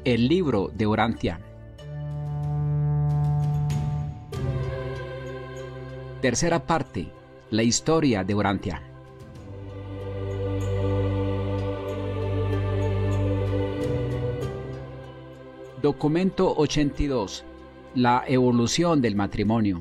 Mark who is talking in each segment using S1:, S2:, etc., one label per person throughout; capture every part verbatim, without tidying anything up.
S1: El libro de Urantia. Tercera parte. La historia de Urantia. Documento ochenta y dos. La evolución del matrimonio.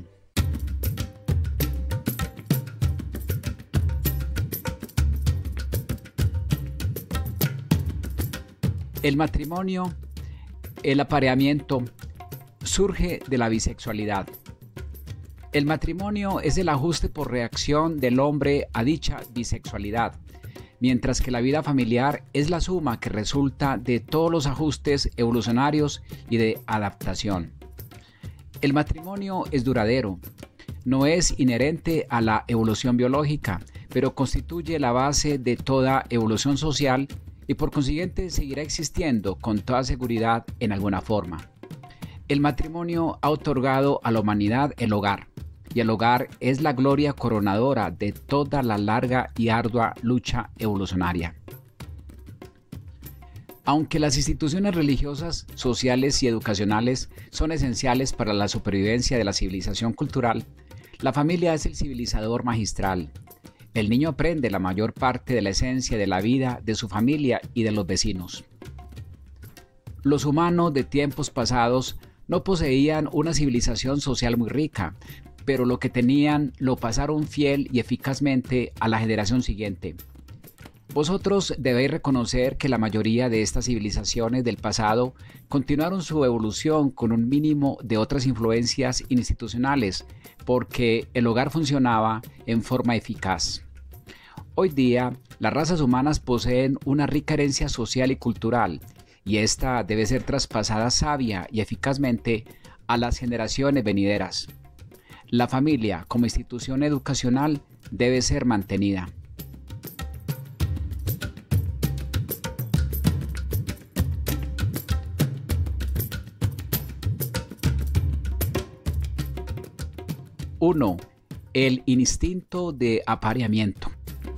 S1: El matrimonio, el apareamiento, surge de la bisexualidad. El matrimonio es el ajuste por reacción del hombre a dicha bisexualidad, mientras que la vida familiar es la suma que resulta de todos los ajustes evolucionarios y de adaptación. El matrimonio es duradero, no es inherente a la evolución biológica, pero constituye la base de toda evolución social y por consiguiente seguirá existiendo con toda seguridad en alguna forma. El matrimonio ha otorgado a la humanidad el hogar, y el hogar es la gloria coronadora de toda la larga y ardua lucha evolucionaria. Aunque las instituciones religiosas, sociales y educacionales son esenciales para la supervivencia de la civilización cultural, la familia es el civilizador magistral. El niño aprende la mayor parte de la esencia de la vida de su familia y de los vecinos. Los humanos de tiempos pasados no poseían una civilización social muy rica, pero lo que tenían lo pasaron fiel y eficazmente a la generación siguiente. Vosotros debéis reconocer que la mayoría de estas civilizaciones del pasado continuaron su evolución con un mínimo de otras influencias institucionales, porque el hogar funcionaba en forma eficaz. Hoy día, las razas humanas poseen una rica herencia social y cultural, y esta debe ser traspasada sabia y eficazmente a las generaciones venideras. La familia, como institución educacional, debe ser mantenida. uno. El instinto de apareamiento.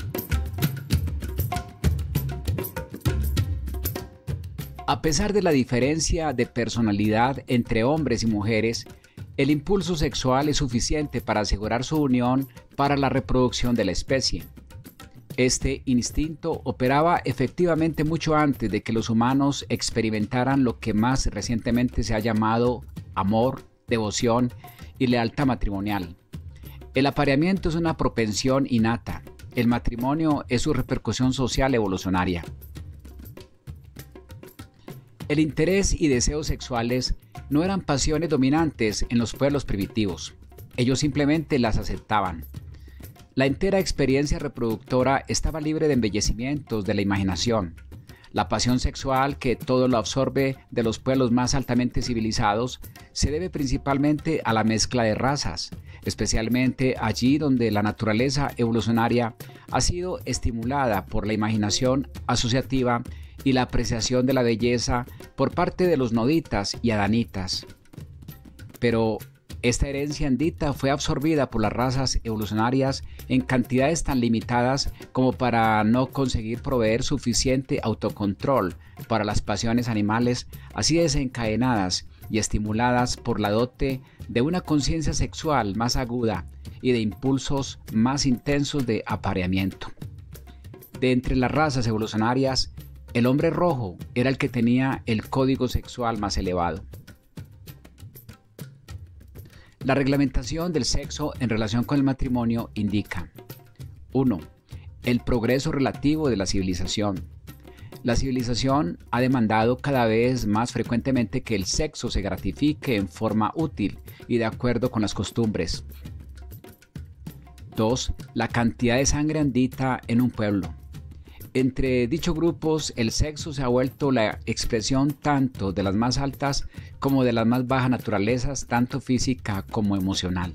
S1: A pesar de la diferencia de personalidad entre hombres y mujeres, el impulso sexual es suficiente para asegurar su unión para la reproducción de la especie. Este instinto operaba efectivamente mucho antes de que los humanos experimentaran lo que más recientemente se ha llamado amor, devoción y lealtad matrimonial. El apareamiento es una propensión innata. El matrimonio es su repercusión social evolucionaria. El interés y deseos sexuales no eran pasiones dominantes en los pueblos primitivos. Ellos simplemente las aceptaban. La entera experiencia reproductora estaba libre de embellecimientos de la imaginación. La pasión sexual, que todo lo absorbe de los pueblos más altamente civilizados, se debe principalmente a la mezcla de razas, especialmente allí donde la naturaleza evolucionaria ha sido estimulada por la imaginación asociativa y la apreciación de la belleza por parte de los noditas y adanitas. Pero esta herencia andita fue absorbida por las razas evolucionarias en cantidades tan limitadas como para no conseguir proveer suficiente autocontrol para las pasiones animales así desencadenadas y estimuladas por la dote de una conciencia sexual más aguda y de impulsos más intensos de apareamiento. De entre las razas evolucionarias, el hombre rojo era el que tenía el código sexual más elevado. La reglamentación del sexo en relación con el matrimonio indica: uno. El progreso relativo de la civilización. La civilización ha demandado cada vez más frecuentemente que el sexo se gratifique en forma útil y de acuerdo con las costumbres. dos. La cantidad de sangre andita en un pueblo. Entre dichos grupos, el sexo se ha vuelto la expresión tanto de las más altas como de las más bajas naturalezas, tanto física como emocional.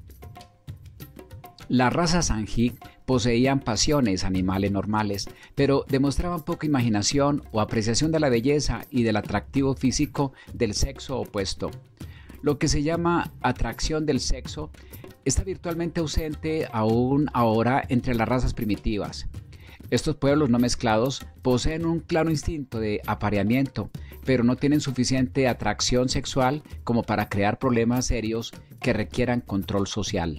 S1: Las razas Sanjik poseían pasiones animales normales, pero demostraban poca imaginación o apreciación de la belleza y del atractivo físico del sexo opuesto. Lo que se llama atracción del sexo está virtualmente ausente aún ahora entre las razas primitivas. Estos pueblos no mezclados poseen un claro instinto de apareamiento, pero no tienen suficiente atracción sexual como para crear problemas serios que requieran control social.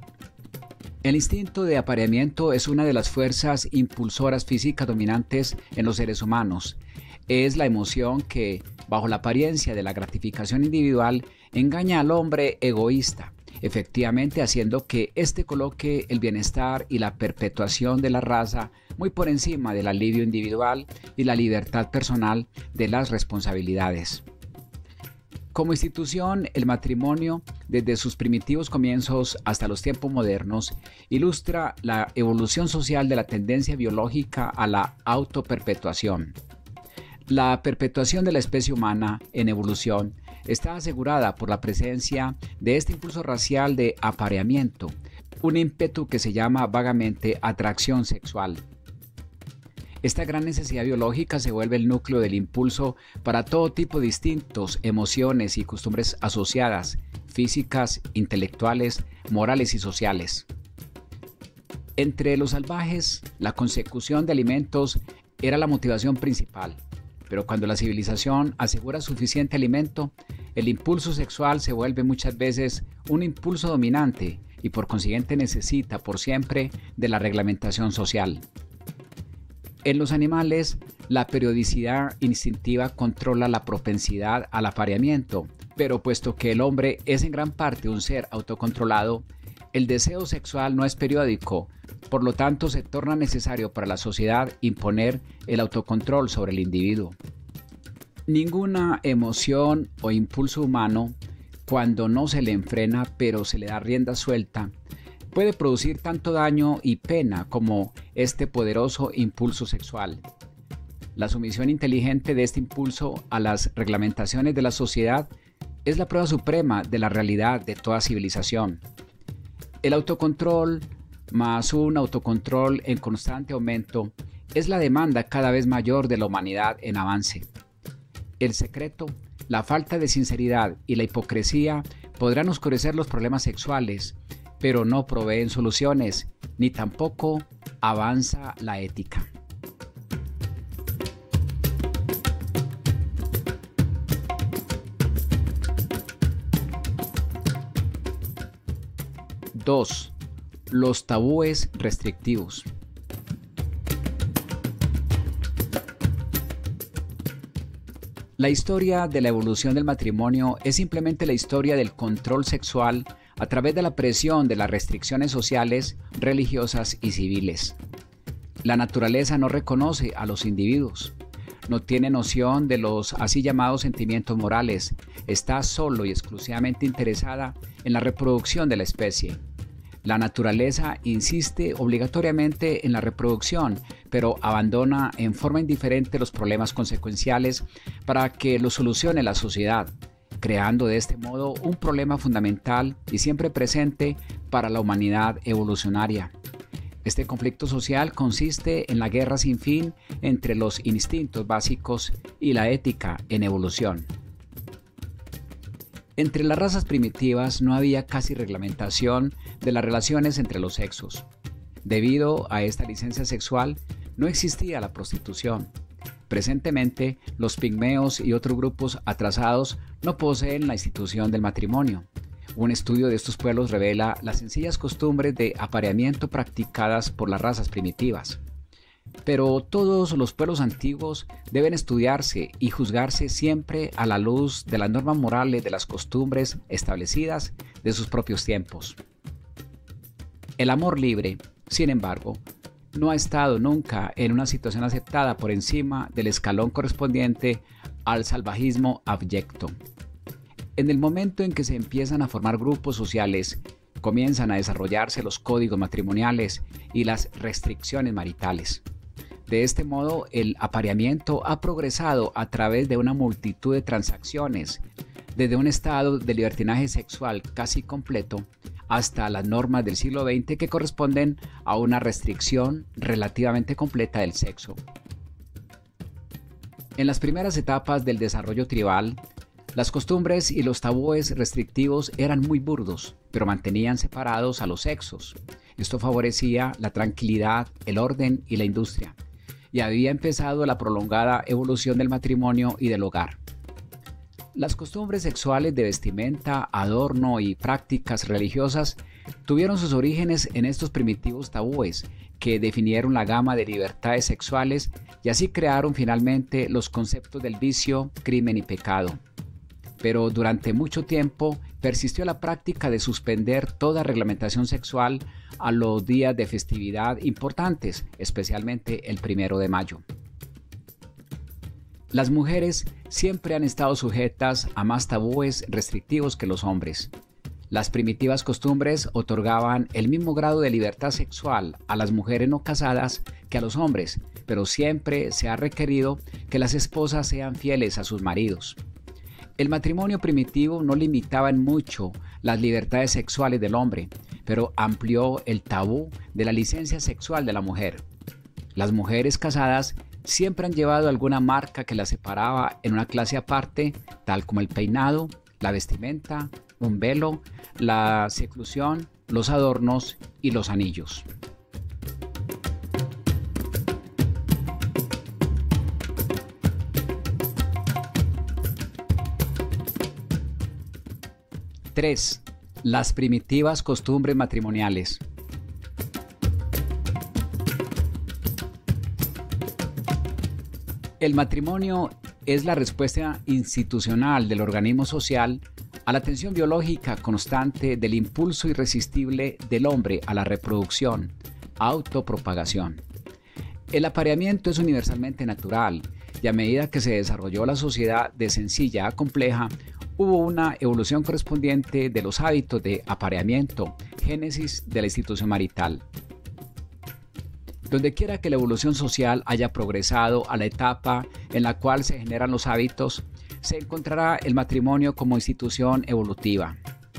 S1: El instinto de apareamiento es una de las fuerzas impulsoras físicas dominantes en los seres humanos. Es la emoción que, bajo la apariencia de la gratificación individual, engaña al hombre egoísta, efectivamente haciendo que éste coloque el bienestar y la perpetuación de la raza muy por encima del alivio individual y la libertad personal de las responsabilidades. Como institución, el matrimonio, desde sus primitivos comienzos hasta los tiempos modernos, ilustra la evolución social de la tendencia biológica a la autoperpetuación. La perpetuación de la especie humana en evolución está asegurada por la presencia de este impulso racial de apareamiento, un ímpetu que se llama vagamente atracción sexual. Esta gran necesidad biológica se vuelve el núcleo del impulso para todo tipo de instintos, emociones y costumbres asociadas, físicas, intelectuales, morales y sociales. Entre los salvajes, la consecución de alimentos era la motivación principal, pero cuando la civilización asegura suficiente alimento, el impulso sexual se vuelve muchas veces un impulso dominante y por consiguiente necesita por siempre de la reglamentación social. En los animales, la periodicidad instintiva controla la propensidad al apareamiento, pero puesto que el hombre es en gran parte un ser autocontrolado, el deseo sexual no es periódico, por lo tanto se torna necesario para la sociedad imponer el autocontrol sobre el individuo. Ninguna emoción o impulso humano, cuando no se le enfrena pero se le da rienda suelta, puede producir tanto daño y pena como este poderoso impulso sexual. La sumisión inteligente de este impulso a las reglamentaciones de la sociedad es la prueba suprema de la realidad de toda civilización. El autocontrol, más un autocontrol en constante aumento, es la demanda cada vez mayor de la humanidad en avance. El secreto, la falta de sinceridad y la hipocresía podrán oscurecer los problemas sexuales, pero no proveen soluciones, ni tampoco avanza la ética. dos. Los tabúes restrictivos. La historia de la evolución del matrimonio es simplemente la historia del control sexual a través de la presión de las restricciones sociales, religiosas y civiles. La naturaleza no reconoce a los individuos, no tiene noción de los así llamados sentimientos morales, está solo y exclusivamente interesada en la reproducción de la especie. La naturaleza insiste obligatoriamente en la reproducción, pero abandona en forma indiferente los problemas consecuenciales para que los solucione la sociedad, creando de este modo un problema fundamental y siempre presente para la humanidad evolucionaria. Este conflicto social consiste en la guerra sin fin entre los instintos básicos y la ética en evolución. Entre las razas primitivas no había casi reglamentación de las relaciones entre los sexos. Debido a esta licencia sexual, no existía la prostitución. Presentemente, los pigmeos y otros grupos atrasados no poseen la institución del matrimonio. Un estudio de estos pueblos revela las sencillas costumbres de apareamiento practicadas por las razas primitivas. Pero todos los pueblos antiguos deben estudiarse y juzgarse siempre a la luz de las normas morales de las costumbres establecidas de sus propios tiempos. El amor libre, sin embargo, no ha estado nunca en una situación aceptada por encima del escalón correspondiente al salvajismo abyecto. En el momento en que se empiezan a formar grupos sociales, comienzan a desarrollarse los códigos matrimoniales y las restricciones maritales. De este modo, el apareamiento ha progresado a través de una multitud de transacciones, desde un estado de libertinaje sexual casi completo hasta las normas del siglo veinte que corresponden a una restricción relativamente completa del sexo. En las primeras etapas del desarrollo tribal, las costumbres y los tabúes restrictivos eran muy burdos, pero mantenían separados a los sexos. Esto favorecía la tranquilidad, el orden y la industria, y había empezado la prolongada evolución del matrimonio y del hogar. Las costumbres sexuales de vestimenta, adorno y prácticas religiosas tuvieron sus orígenes en estos primitivos tabúes que definieron la gama de libertades sexuales y así crearon finalmente los conceptos del vicio, crimen y pecado. Pero durante mucho tiempo persistió la práctica de suspender toda reglamentación sexual a los días de festividad importantes, especialmente el primero de mayo. Las mujeres siempre han estado sujetas a más tabúes restrictivos que los hombres. Las primitivas costumbres otorgaban el mismo grado de libertad sexual a las mujeres no casadas que a los hombres, pero siempre se ha requerido que las esposas sean fieles a sus maridos. El matrimonio primitivo no limitaba en mucho las libertades sexuales del hombre, pero amplió el tabú de la licencia sexual de la mujer. Las mujeres casadas siempre han llevado alguna marca que las separaba en una clase aparte, tal como el peinado, la vestimenta, un velo, la seclusión, los adornos y los anillos. tres. Las primitivas costumbres matrimoniales. El matrimonio es la respuesta institucional del organismo social a la tensión biológica constante del impulso irresistible del hombre a la reproducción, autopropagación. El apareamiento es universalmente natural y a medida que se desarrolló la sociedad de sencilla a compleja, hubo una evolución correspondiente de los hábitos de apareamiento, génesis de la institución marital. Donde quiera que la evolución social haya progresado a la etapa en la cual se generan los hábitos, se encontrará el matrimonio como institución evolutiva.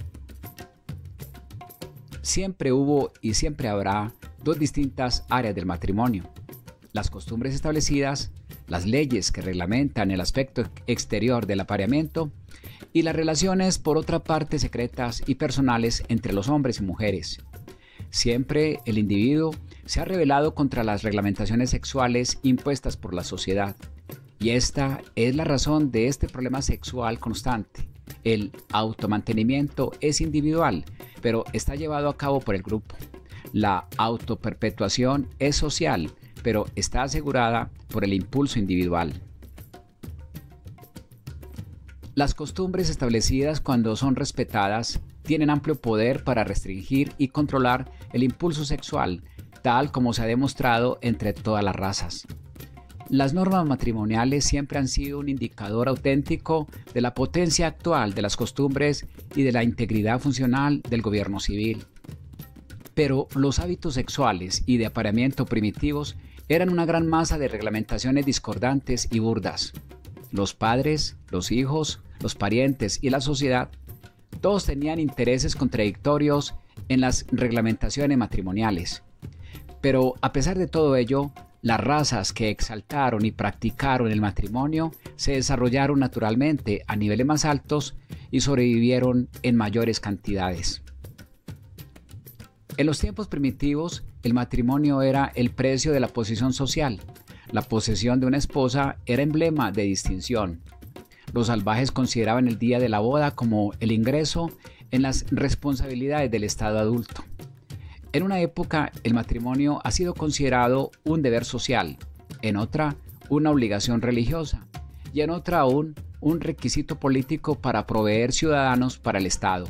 S1: Siempre hubo y siempre habrá dos distintas áreas del matrimonio: las costumbres establecidas, las leyes que reglamentan el aspecto exterior del apareamiento, y las relaciones, por otra parte, secretas y personales entre los hombres y mujeres. Siempre el individuo se ha rebelado contra las reglamentaciones sexuales impuestas por la sociedad. Y esta es la razón de este problema sexual constante. El automantenimiento es individual, pero está llevado a cabo por el grupo. La autoperpetuación es social, pero está asegurada por el impulso individual. Las costumbres establecidas, cuando son respetadas, tienen amplio poder para restringir y controlar el impulso sexual, tal como se ha demostrado entre todas las razas. Las normas matrimoniales siempre han sido un indicador auténtico de la potencia actual de las costumbres y de la integridad funcional del gobierno civil. Pero los hábitos sexuales y de apareamiento primitivos eran una gran masa de reglamentaciones discordantes y burdas. Los padres, los hijos, los parientes y la sociedad, todos tenían intereses contradictorios en las reglamentaciones matrimoniales. Pero a pesar de todo ello, las razas que exaltaron y practicaron el matrimonio se desarrollaron naturalmente a niveles más altos y sobrevivieron en mayores cantidades. En los tiempos primitivos, el matrimonio era el precio de la posición social. La posesión de una esposa era emblema de distinción. Los salvajes consideraban el día de la boda como el ingreso en las responsabilidades del estado adulto. En una época, el matrimonio ha sido considerado un deber social, en otra, una obligación religiosa, y en otra aún, un requisito político para proveer ciudadanos para el Estado.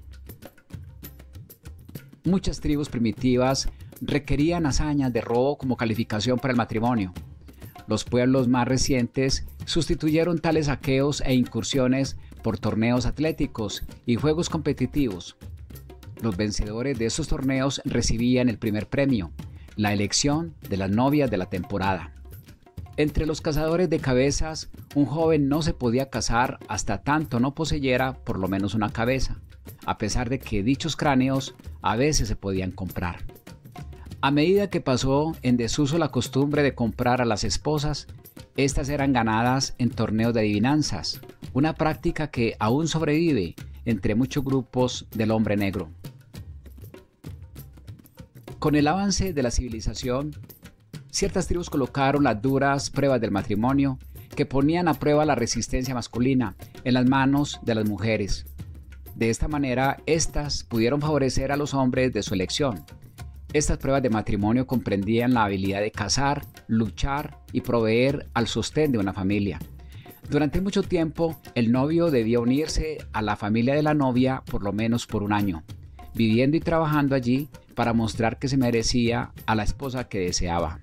S1: Muchas tribus primitivas requerían hazañas de robo como calificación para el matrimonio. Los pueblos más recientes sustituyeron tales saqueos e incursiones por torneos atléticos y juegos competitivos. Los vencedores de estos torneos recibían el primer premio, la elección de las novias de la temporada. Entre los cazadores de cabezas, un joven no se podía casar hasta tanto no poseyera por lo menos una cabeza, a pesar de que dichos cráneos a veces se podían comprar. A medida que pasó en desuso la costumbre de comprar a las esposas, estas eran ganadas en torneos de adivinanzas, una práctica que aún sobrevive entre muchos grupos del hombre negro. Con el avance de la civilización, ciertas tribus colocaron las duras pruebas del matrimonio que ponían a prueba la resistencia masculina en las manos de las mujeres. De esta manera, éstas pudieron favorecer a los hombres de su elección. Estas pruebas de matrimonio comprendían la habilidad de cazar, luchar y proveer al sostén de una familia. Durante mucho tiempo, el novio debía unirse a la familia de la novia por lo menos por un año, viviendo y trabajando allí para mostrar que se merecía a la esposa que deseaba.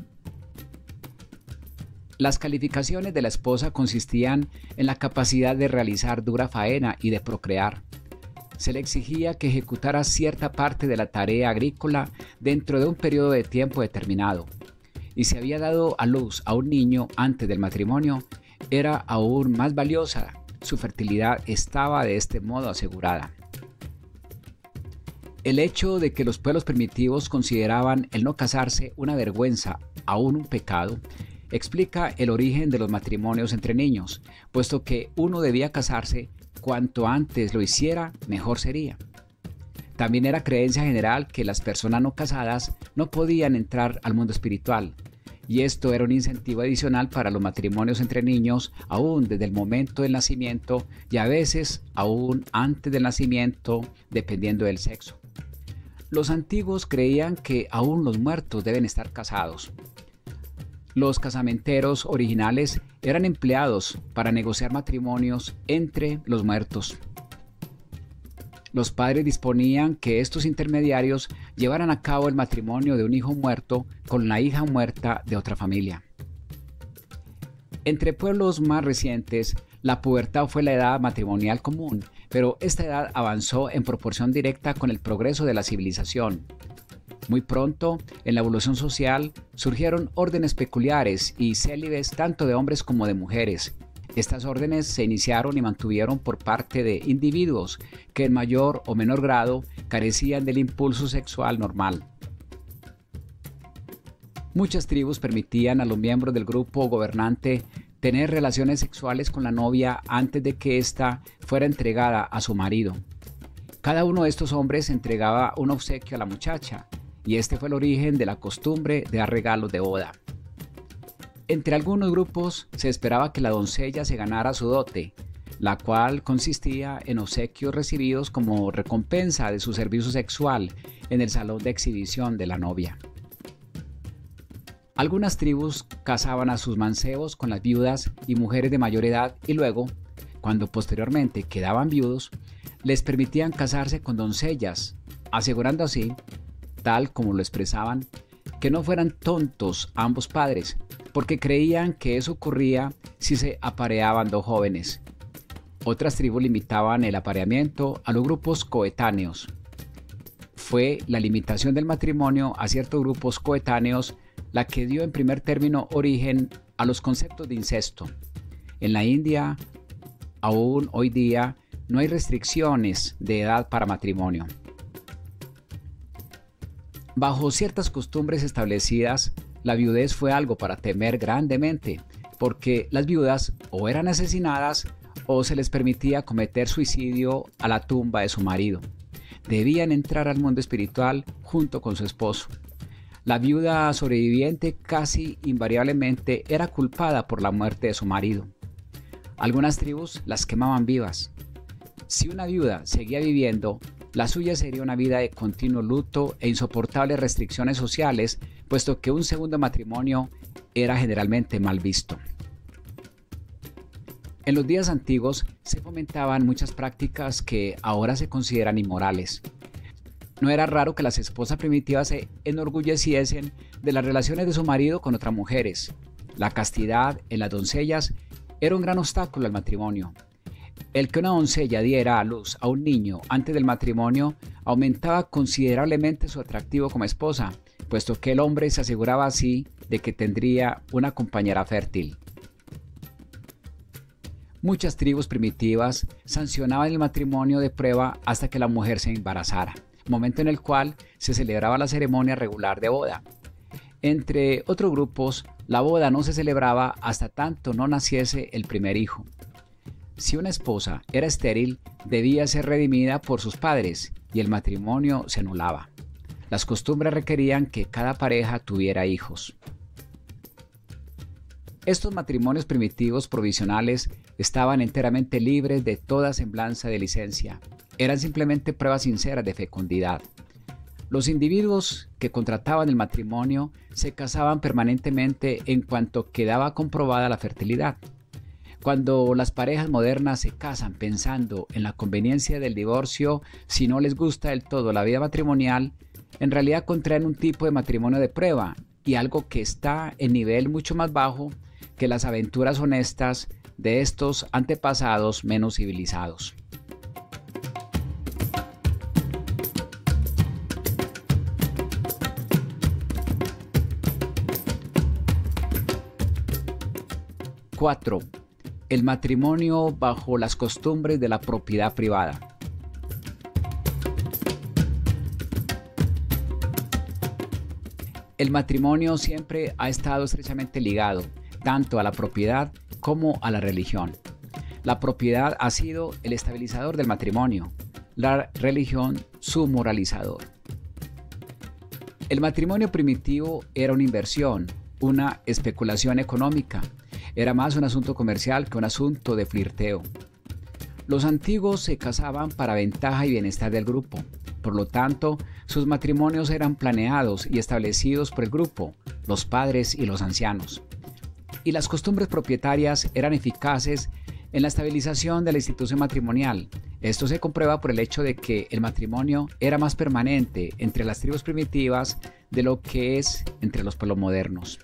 S1: Las calificaciones de la esposa consistían en la capacidad de realizar dura faena y de procrear. Se le exigía que ejecutara cierta parte de la tarea agrícola dentro de un periodo de tiempo determinado. Y si había dado a luz a un niño antes del matrimonio, era aún más valiosa. Su fertilidad estaba de este modo asegurada. El hecho de que los pueblos primitivos consideraban el no casarse una vergüenza, aún un pecado, explica el origen de los matrimonios entre niños, puesto que uno debía casarse cuanto antes lo hiciera, mejor sería. También era creencia general que las personas no casadas no podían entrar al mundo espiritual, y esto era un incentivo adicional para los matrimonios entre niños, aún desde el momento del nacimiento y a veces aún antes del nacimiento, dependiendo del sexo. Los antiguos creían que aún los muertos deben estar casados. Los casamenteros originales eran empleados para negociar matrimonios entre los muertos. Los padres disponían que estos intermediarios llevaran a cabo el matrimonio de un hijo muerto con la hija muerta de otra familia. Entre pueblos más recientes, la pubertad fue la edad matrimonial común, pero esta edad avanzó en proporción directa con el progreso de la civilización. Muy pronto, en la evolución social, surgieron órdenes peculiares y célibes tanto de hombres como de mujeres. Estas órdenes se iniciaron y mantuvieron por parte de individuos que en mayor o menor grado carecían del impulso sexual normal. Muchas tribus permitían a los miembros del grupo gobernante tener relaciones sexuales con la novia antes de que ésta fuera entregada a su marido. Cada uno de estos hombres entregaba un obsequio a la muchacha, y este fue el origen de la costumbre de dar regalos de boda. Entre algunos grupos se esperaba que la doncella se ganara su dote, la cual consistía en obsequios recibidos como recompensa de su servicio sexual en el salón de exhibición de la novia. Algunas tribus casaban a sus mancebos con las viudas y mujeres de mayor edad y luego, cuando posteriormente quedaban viudos, les permitían casarse con doncellas, asegurando así, tal como lo expresaban, que no fueran tontos ambos padres, porque creían que eso ocurría si se apareaban dos jóvenes. Otras tribus limitaban el apareamiento a los grupos coetáneos. Fue la limitación del matrimonio a ciertos grupos coetáneos la que dio en primer término origen a los conceptos de incesto. En la India, aún hoy día, no hay restricciones de edad para matrimonio. Bajo ciertas costumbres establecidas, la viudez fue algo para temer grandemente, porque las viudas o eran asesinadas o se les permitía cometer suicidio a la tumba de su marido. Debían entrar al mundo espiritual junto con su esposo. La viuda sobreviviente casi invariablemente era culpada por la muerte de su marido. Algunas tribus las quemaban vivas. Si una viuda seguía viviendo, la suya sería una vida de continuo luto e insoportables restricciones sociales, puesto que un segundo matrimonio era generalmente mal visto. En los días antiguos se fomentaban muchas prácticas que ahora se consideran inmorales. No era raro que las esposas primitivas se enorgulleciesen de las relaciones de su marido con otras mujeres. La castidad en las doncellas era un gran obstáculo al matrimonio. El que una doncella diera a luz a un niño antes del matrimonio aumentaba considerablemente su atractivo como esposa, puesto que el hombre se aseguraba así de que tendría una compañera fértil. Muchas tribus primitivas sancionaban el matrimonio de prueba hasta que la mujer se embarazara, momento en el cual se celebraba la ceremonia regular de boda. Entre otros grupos, la boda no se celebraba hasta tanto no naciese el primer hijo. Si una esposa era estéril, debía ser redimida por sus padres y el matrimonio se anulaba. Las costumbres requerían que cada pareja tuviera hijos. Estos matrimonios primitivos provisionales estaban enteramente libres de toda semblanza de licencia. Eran simplemente pruebas sinceras de fecundidad. Los individuos que contrataban el matrimonio se casaban permanentemente en cuanto quedaba comprobada la fertilidad. Cuando las parejas modernas se casan pensando en la conveniencia del divorcio si no les gusta del todo la vida matrimonial, en realidad contraen un tipo de matrimonio de prueba y algo que está en nivel mucho más bajo que las aventuras honestas de estos antepasados menos civilizados. cuatro. El matrimonio bajo las costumbres de la propiedad privada. El matrimonio siempre ha estado estrechamente ligado tanto a la propiedad como a la religión. La propiedad ha sido el estabilizador del matrimonio, la religión su moralizador. El matrimonio primitivo era una inversión, una especulación económica. Era más un asunto comercial que un asunto de flirteo. Los antiguos se casaban para ventaja y bienestar del grupo. Por lo tanto, sus matrimonios eran planeados y establecidos por el grupo, los padres y los ancianos. Y las costumbres propietarias eran eficaces en la estabilización de la institución matrimonial. Esto se comprueba por el hecho de que el matrimonio era más permanente entre las tribus primitivas de lo que es entre los pueblos modernos.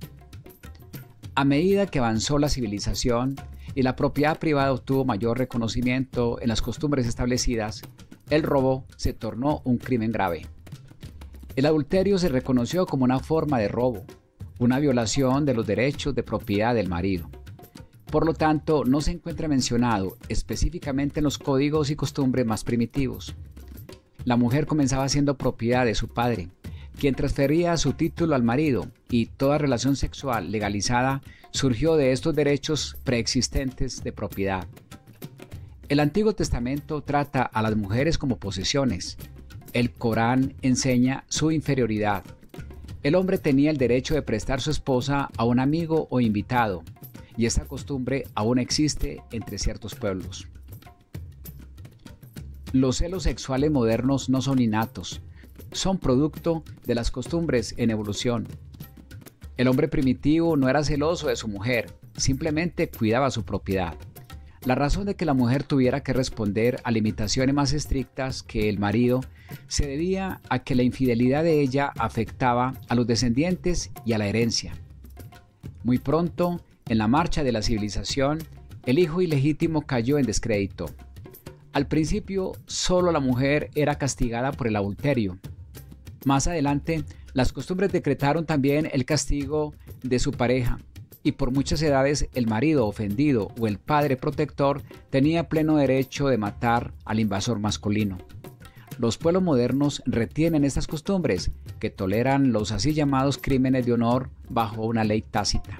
S1: A medida que avanzó la civilización y la propiedad privada obtuvo mayor reconocimiento en las costumbres establecidas, el robo se tornó un crimen grave. El adulterio se reconoció como una forma de robo, una violación de los derechos de propiedad del marido. Por lo tanto, no se encuentra mencionado específicamente en los códigos y costumbres más primitivos. La mujer comenzaba siendo propiedad de su padre, quien transfería su título al marido, y toda relación sexual legalizada surgió de estos derechos preexistentes de propiedad. El Antiguo Testamento trata a las mujeres como posesiones. El Corán enseña su inferioridad. El hombre tenía el derecho de prestar su esposa a un amigo o invitado, y esta costumbre aún existe entre ciertos pueblos. Los celos sexuales modernos no son innatos, son producto de las costumbres en evolución. El hombre primitivo no era celoso de su mujer, simplemente cuidaba su propiedad. La razón de que la mujer tuviera que responder a limitaciones más estrictas que el marido se debía a que la infidelidad de ella afectaba a los descendientes y a la herencia. Muy pronto, en la marcha de la civilización, el hijo ilegítimo cayó en descrédito. Al principio, solo la mujer era castigada por el adulterio. Más adelante, las costumbres decretaron también el castigo de su pareja, y por muchas edades el marido ofendido o el padre protector tenía pleno derecho de matar al invasor masculino. Los pueblos modernos retienen estas costumbres, que toleran los así llamados crímenes de honor bajo una ley tácita.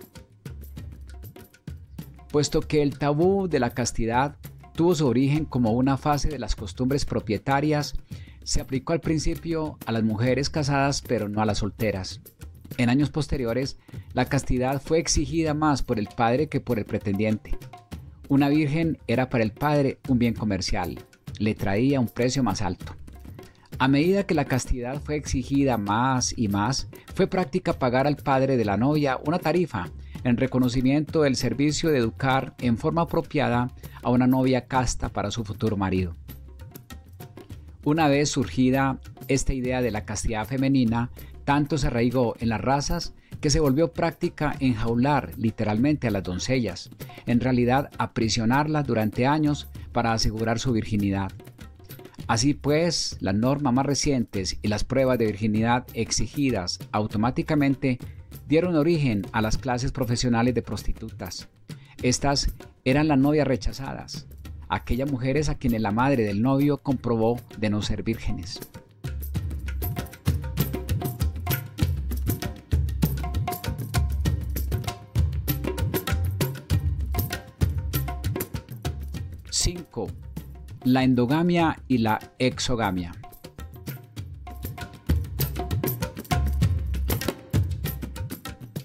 S1: Puesto que el tabú de la castidad tuvo su origen como una fase de las costumbres propietarias, se aplicó al principio a las mujeres casadas pero no a las solteras. En años posteriores, la castidad fue exigida más por el padre que por el pretendiente. Una virgen era para el padre un bien comercial, le traía un precio más alto. A medida que la castidad fue exigida más y más, fue práctica pagar al padre de la novia una tarifa en reconocimiento del servicio de educar en forma apropiada a una novia casta para su futuro marido. Una vez surgida esta idea de la castidad femenina, tanto se arraigó en las razas que se volvió práctica enjaular literalmente a las doncellas, en realidad aprisionarlas durante años para asegurar su virginidad. Así pues, las normas más recientes y las pruebas de virginidad exigidas automáticamente dieron origen a las clases profesionales de prostitutas. Estas eran las novias rechazadas, aquellas mujeres a quienes la madre del novio comprobó de no ser vírgenes. cinco. La endogamia y la exogamia.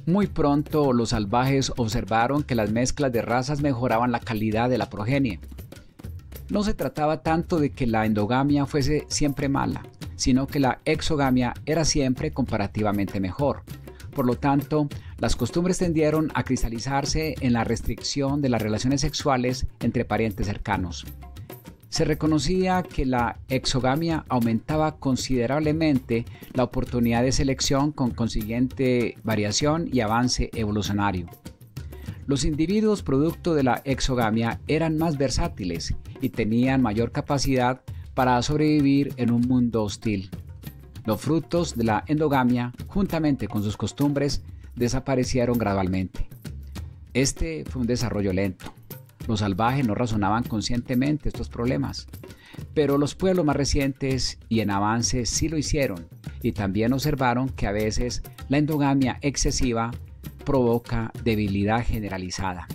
S1: Muy pronto los salvajes observaron que las mezclas de razas mejoraban la calidad de la progenie. No se trataba tanto de que la endogamia fuese siempre mala, sino que la exogamia era siempre comparativamente mejor. Por lo tanto, las costumbres tendieron a cristalizarse en la restricción de las relaciones sexuales entre parientes cercanos. Se reconocía que la exogamia aumentaba considerablemente la oportunidad de selección con consiguiente variación y avance evolucionario. Los individuos producto de la exogamia eran más versátiles y tenían mayor capacidad para sobrevivir en un mundo hostil. Los frutos de la endogamia, juntamente con sus costumbres, desaparecieron gradualmente. Este fue un desarrollo lento. Los salvajes no razonaban conscientemente estos problemas, pero los pueblos más recientes y en avance sí lo hicieron, y también observaron que a veces la endogamia excesiva provoca debilidad generalizada.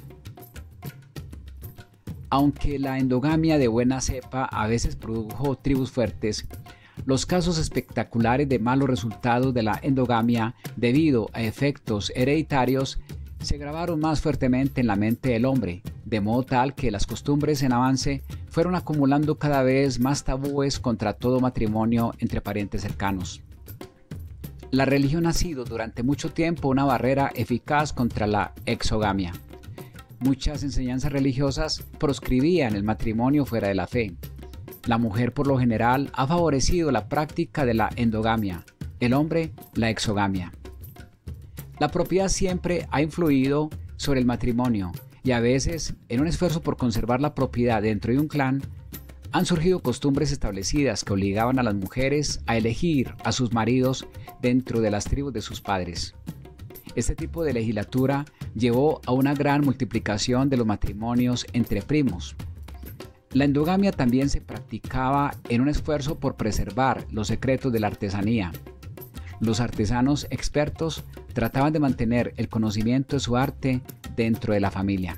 S1: Aunque la endogamia de buena cepa a veces produjo tribus fuertes, los casos espectaculares de malos resultados de la endogamia debido a efectos hereditarios se grabaron más fuertemente en la mente del hombre, de modo tal que las costumbres en avance fueron acumulando cada vez más tabúes contra todo matrimonio entre parientes cercanos. La religión ha sido durante mucho tiempo una barrera eficaz contra la exogamia. Muchas enseñanzas religiosas proscribían el matrimonio fuera de la fe. La mujer por lo general ha favorecido la práctica de la endogamia, el hombre la exogamia. La propiedad siempre ha influido sobre el matrimonio y a veces, en un esfuerzo por conservar la propiedad dentro de un clan, han surgido costumbres establecidas que obligaban a las mujeres a elegir a sus maridos dentro de las tribus de sus padres. Este tipo de legislatura llevó a una gran multiplicación de los matrimonios entre primos. La endogamia también se practicaba en un esfuerzo por preservar los secretos de la artesanía. Los artesanos expertos trataban de mantener el conocimiento de su arte dentro de la familia.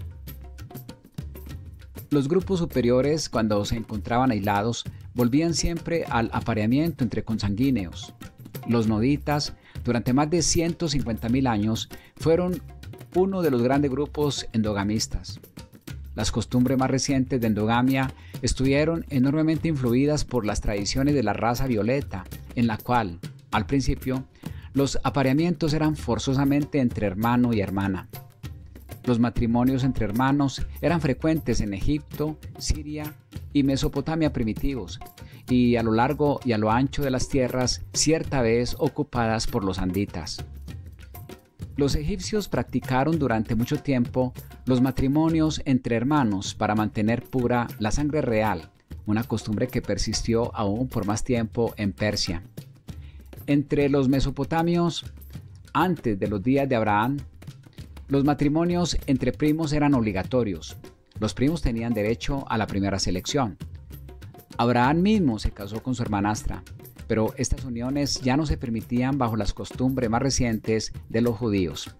S1: Los grupos superiores, cuando se encontraban aislados, volvían siempre al apareamiento entre consanguíneos. Los noditas, durante más de ciento cincuenta mil años, fueron uno de los grandes grupos endogamistas. Las costumbres más recientes de endogamia estuvieron enormemente influidas por las tradiciones de la raza violeta, en la cual, al principio, los apareamientos eran forzosamente entre hermano y hermana. Los matrimonios entre hermanos eran frecuentes en Egipto, Siria y Mesopotamia primitivos, y a lo largo y a lo ancho de las tierras cierta vez ocupadas por los anditas. Los egipcios practicaron durante mucho tiempo los matrimonios entre hermanos para mantener pura la sangre real, una costumbre que persistió aún por más tiempo en Persia. Entre los mesopotamios, antes de los días de Abraham, los matrimonios entre primos eran obligatorios. Los primos tenían derecho a la primera selección. Abraham mismo se casó con su hermanastra, pero estas uniones ya no se permitían bajo las costumbres más recientes de los judíos.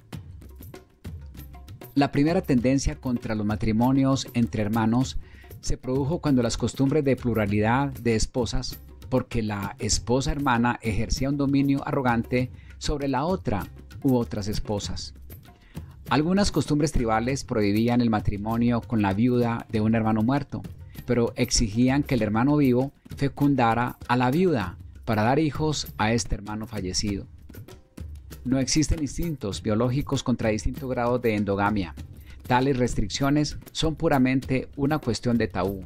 S1: La primera tendencia contra los matrimonios entre hermanos se produjo cuando las costumbres de pluralidad de esposas, porque la esposa hermana ejercía un dominio arrogante sobre la otra u otras esposas. Algunas costumbres tribales prohibían el matrimonio con la viuda de un hermano muerto, pero exigían que el hermano vivo fecundara a la viuda para dar hijos a este hermano fallecido. No existen instintos biológicos contra distintos grados de endogamia. Tales restricciones son puramente una cuestión de tabú.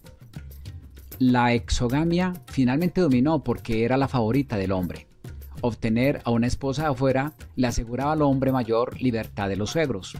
S1: La exogamia finalmente dominó porque era la favorita del hombre. Obtener a una esposa de afuera le aseguraba al hombre mayor libertad de los suegros.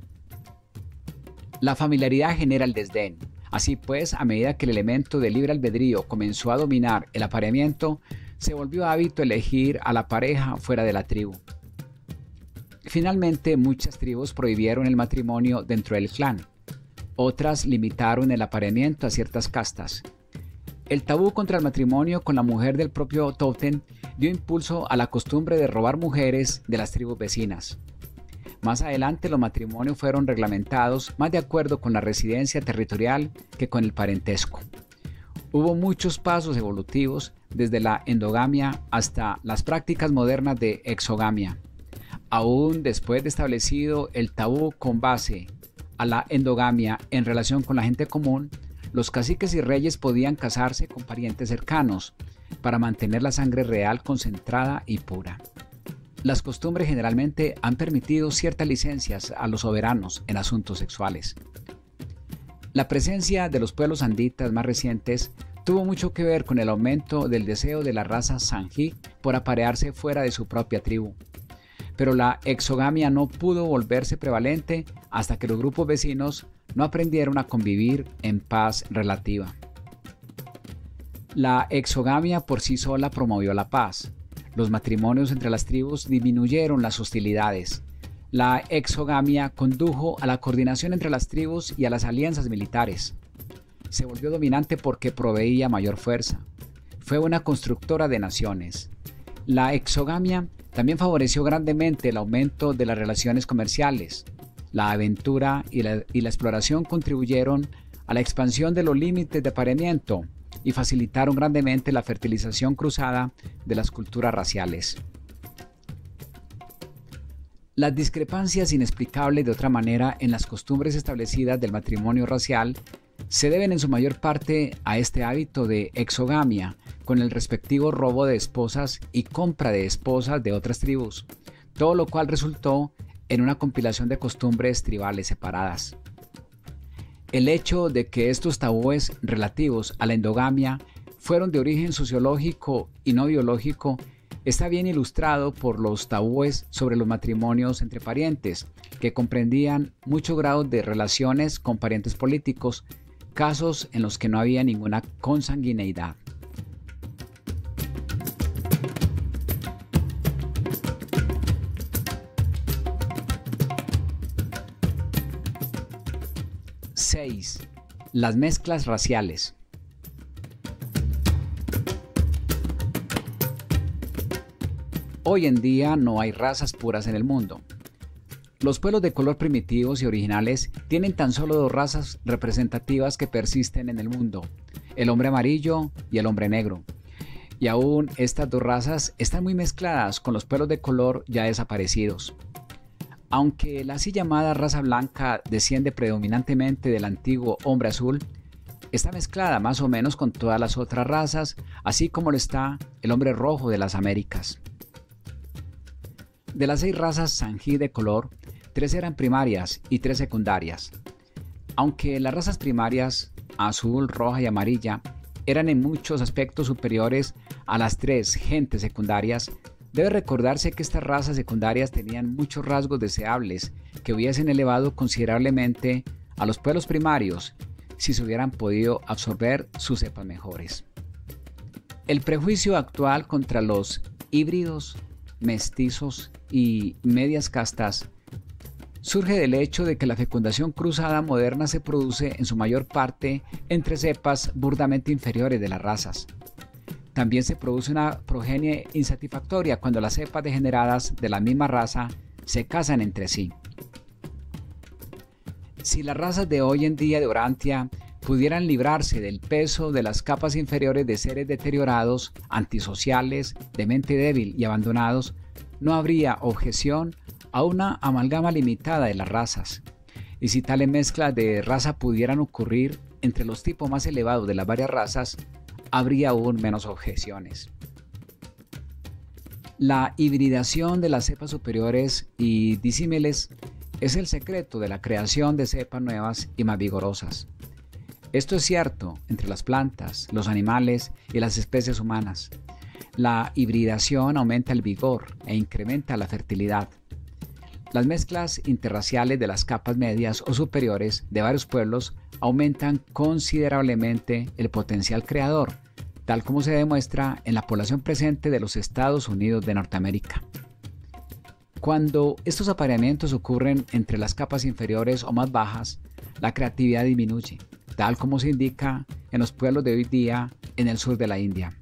S1: La familiaridad genera el desdén. Así pues, a medida que el elemento de libre albedrío comenzó a dominar el apareamiento, se volvió hábito elegir a la pareja fuera de la tribu. Finalmente, muchas tribus prohibieron el matrimonio dentro del clan. Otras limitaron el apareamiento a ciertas castas. El tabú contra el matrimonio con la mujer del propio tótem dio impulso a la costumbre de robar mujeres de las tribus vecinas. Más adelante los matrimonios fueron reglamentados más de acuerdo con la residencia territorial que con el parentesco. Hubo muchos pasos evolutivos desde la endogamia hasta las prácticas modernas de exogamia. Aún después de establecido el tabú con base a la endogamia en relación con la gente común, los caciques y reyes podían casarse con parientes cercanos para mantener la sangre real concentrada y pura. Las costumbres generalmente han permitido ciertas licencias a los soberanos en asuntos sexuales. La presencia de los pueblos anditas más recientes tuvo mucho que ver con el aumento del deseo de la raza sangí por aparearse fuera de su propia tribu. Pero la exogamia no pudo volverse prevalente hasta que los grupos vecinos no aprendieron a convivir en paz relativa. La exogamia por sí sola promovió la paz. Los matrimonios entre las tribus disminuyeron las hostilidades. La exogamia condujo a la coordinación entre las tribus y a las alianzas militares. Se volvió dominante porque proveía mayor fuerza. Fue una constructora de naciones. La exogamia también favoreció grandemente el aumento de las relaciones comerciales. La aventura y la, y la exploración contribuyeron a la expansión de los límites de apareamiento y facilitaron grandemente la fertilización cruzada de las culturas raciales. Las discrepancias inexplicables de otra manera en las costumbres establecidas del matrimonio racial se deben en su mayor parte a este hábito de exogamia, con el respectivo robo de esposas y compra de esposas de otras tribus, todo lo cual resultó en una compilación de costumbres tribales separadas. El hecho de que estos tabúes relativos a la endogamia fueron de origen sociológico y no biológico está bien ilustrado por los tabúes sobre los matrimonios entre parientes, que comprendían mucho grado de relaciones con parientes políticos, casos en los que no había ninguna consanguineidad. seis. Las mezclas raciales. Hoy en día no hay razas puras en el mundo. Los pueblos de color primitivos y originales tienen tan solo dos razas representativas que persisten en el mundo, el hombre amarillo y el hombre negro. Y aún estas dos razas están muy mezcladas con los pueblos de color ya desaparecidos. Aunque la así llamada raza blanca desciende predominantemente del antiguo hombre azul, está mezclada más o menos con todas las otras razas, así como lo está el hombre rojo de las Américas. De las seis razas sangí de color, tres eran primarias y tres secundarias. Aunque las razas primarias, azul, roja y amarilla, eran en muchos aspectos superiores a las tres gentes secundarias, debe recordarse que estas razas secundarias tenían muchos rasgos deseables que hubiesen elevado considerablemente a los pueblos primarios si se hubieran podido absorber sus cepas mejores. El prejuicio actual contra los híbridos, mestizos y medias castas surge del hecho de que la fecundación cruzada moderna se produce en su mayor parte entre cepas burdamente inferiores de las razas. También se produce una progenie insatisfactoria cuando las cepas degeneradas de la misma raza se casan entre sí. Si las razas de hoy en día de Urantia pudieran librarse del peso de las capas inferiores de seres deteriorados, antisociales, de mente débil y abandonados, no habría objeción a una amalgama limitada de las razas. Y si tales mezclas de raza pudieran ocurrir entre los tipos más elevados de las varias razas, habría aún menos objeciones. La hibridación de las cepas superiores y disímiles es el secreto de la creación de cepas nuevas y más vigorosas. Esto es cierto entre las plantas, los animales y las especies humanas. La hibridación aumenta el vigor e incrementa la fertilidad. Las mezclas interraciales de las capas medias o superiores de varios pueblos aumentan considerablemente el potencial creador, tal como se demuestra en la población presente de los Estados Unidos de Norteamérica. Cuando estos apareamientos ocurren entre las capas inferiores o más bajas, la creatividad disminuye, tal como se indica en los pueblos de hoy día en el sur de la India.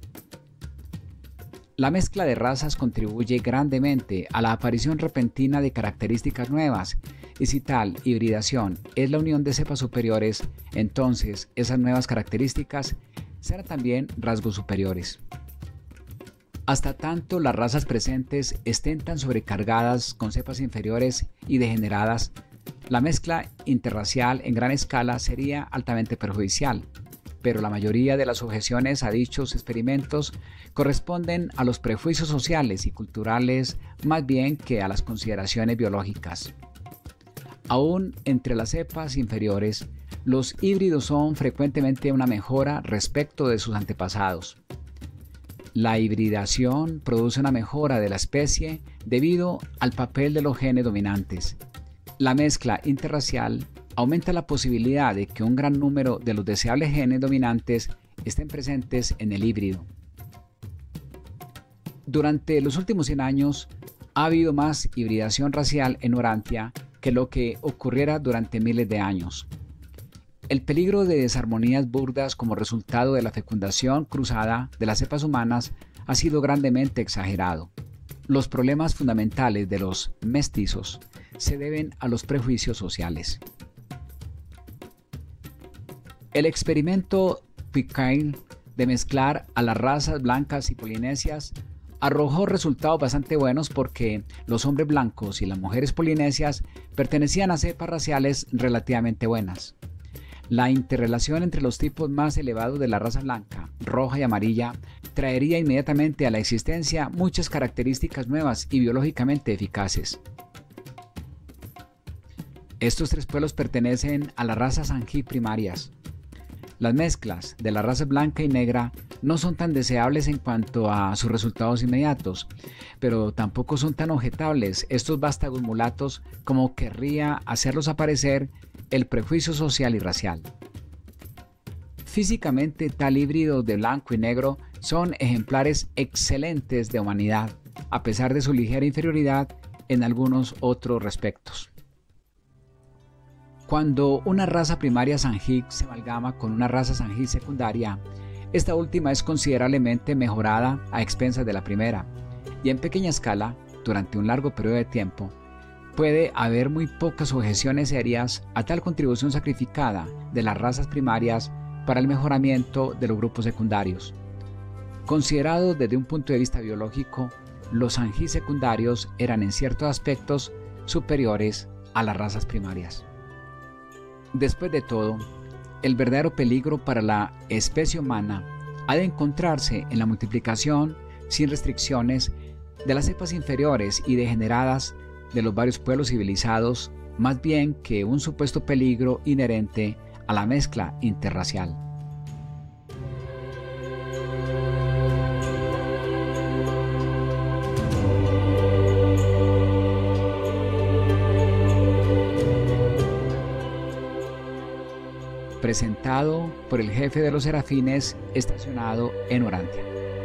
S1: La mezcla de razas contribuye grandemente a la aparición repentina de características nuevas, y si tal hibridación es la unión de cepas superiores, entonces esas nuevas características serán también rasgos superiores. Hasta tanto las razas presentes estén tan sobrecargadas con cepas inferiores y degeneradas, la mezcla interracial en gran escala sería altamente perjudicial, pero la mayoría de las objeciones a dichos experimentos corresponden a los prejuicios sociales y culturales más bien que a las consideraciones biológicas. Aún entre las cepas inferiores, los híbridos son frecuentemente una mejora respecto de sus antepasados. La hibridación produce una mejora de la especie debido al papel de los genes dominantes. La mezcla interracial aumenta la posibilidad de que un gran número de los deseables genes dominantes estén presentes en el híbrido. Durante los últimos cien años ha habido más hibridación racial en Urantia que lo que ocurriera durante miles de años. El peligro de desarmonías burdas como resultado de la fecundación cruzada de las cepas humanas ha sido grandemente exagerado. Los problemas fundamentales de los mestizos se deben a los prejuicios sociales. El experimento Pitcairn de mezclar a las razas blancas y polinesias arrojó resultados bastante buenos porque los hombres blancos y las mujeres polinesias pertenecían a cepas raciales relativamente buenas. La interrelación entre los tipos más elevados de la raza blanca, roja y amarilla traería inmediatamente a la existencia muchas características nuevas y biológicamente eficaces. Estos tres pueblos pertenecen a las razas Sanghi primarias. Las mezclas de la raza blanca y negra no son tan deseables en cuanto a sus resultados inmediatos, pero tampoco son tan objetables estos vástagos mulatos como querría hacerlos aparecer el prejuicio social y racial. Físicamente, tal híbrido de blanco y negro son ejemplares excelentes de humanidad, a pesar de su ligera inferioridad en algunos otros respectos. Cuando una raza primaria Sanghi se amalgama con una raza Sanghi secundaria, esta última es considerablemente mejorada a expensas de la primera, y en pequeña escala, durante un largo periodo de tiempo, puede haber muy pocas objeciones serias a tal contribución sacrificada de las razas primarias para el mejoramiento de los grupos secundarios. Considerados desde un punto de vista biológico, los Sanghi secundarios eran en ciertos aspectos superiores a las razas primarias. Después de todo, el verdadero peligro para la especie humana ha de encontrarse en la multiplicación sin restricciones de las cepas inferiores y degeneradas de los varios pueblos civilizados, más bien que un supuesto peligro inherente a la mezcla interracial. Presentado por el jefe de los serafines estacionado en Urantia.